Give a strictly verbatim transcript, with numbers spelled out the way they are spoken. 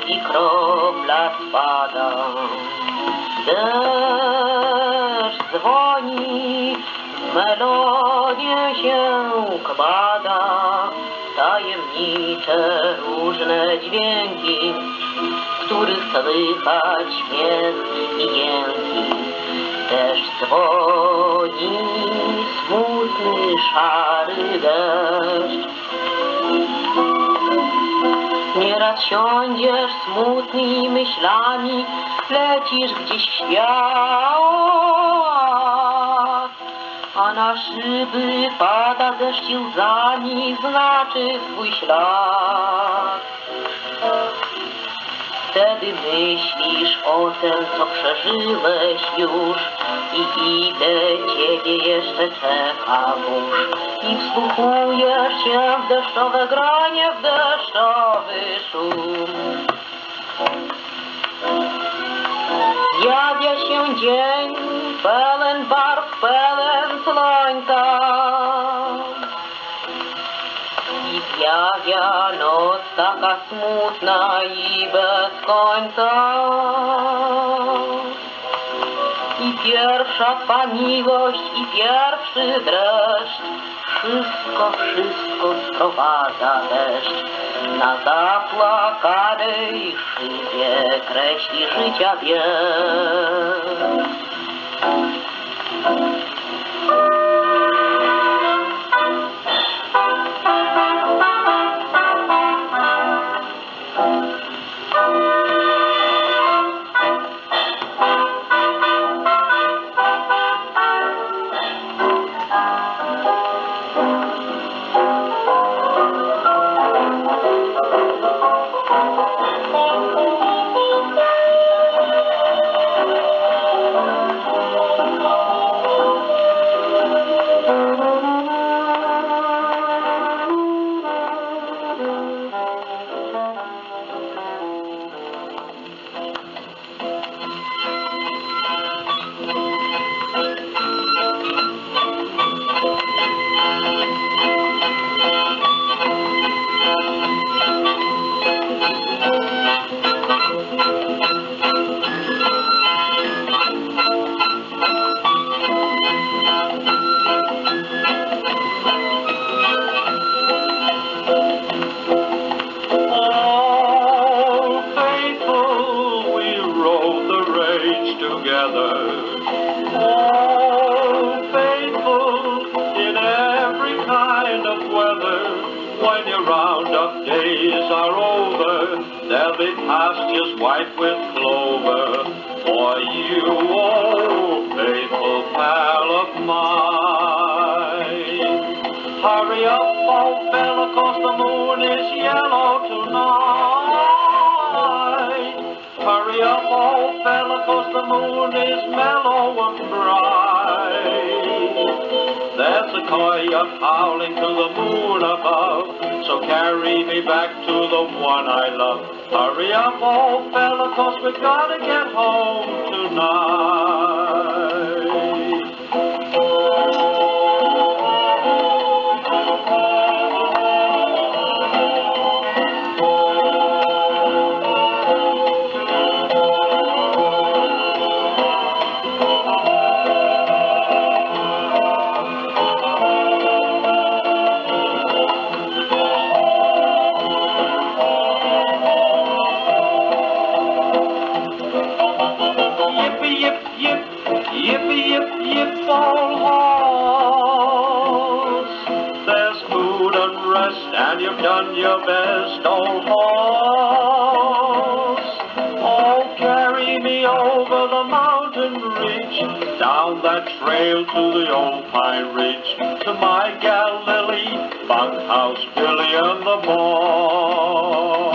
i kropla spada. Deszcz dzwoni, melodię się kłada, tajemnicze różne dźwięki, w których słychać śmiech i jęki. Deszcz dzwoni, smutny, szary deszcz. Nieraz siądziesz smutnymi myślami, lecisz gdzieś w świat, a na szyby pada deszcz i łzami znaczy swój ślad. Wtedy myślisz o tym, co przeżyłeś już i ile ciebie jeszcze czeka burz. I wsłuchujesz się w deszczowe granie, w deszczowy szum. Zjawia się dzień pełen barw, pełen słońca. I zjawia noc taka smutna i bez końca. I pierwsza twa miłość, i pierwszy dreszcz, wszystko, wszystko sprowadza deszcz. Na zapłakanej szybie kreśli życia bieg. Together, oh, faithful in every kind of weather. When your roundup days are over, there'll be pastures white with clover for you, oh, faithful pal of mine. Hurry up, old fella, 'cause the moon is yellow tonight. Hurry up, old fella, 'cause the moon is mellow and bright. There's a coyote howling to the moon above, so carry me back to the one I love. Hurry up, old fella, 'cause we gotta get home tonight. Yippee, yip, yip, old horse. There's food and rest, and you've done your best, old horse. Oh, carry me over the mountain ridge, down that trail to the old pine ridge, to my gal Lily, bunkhouse Billy and the boy.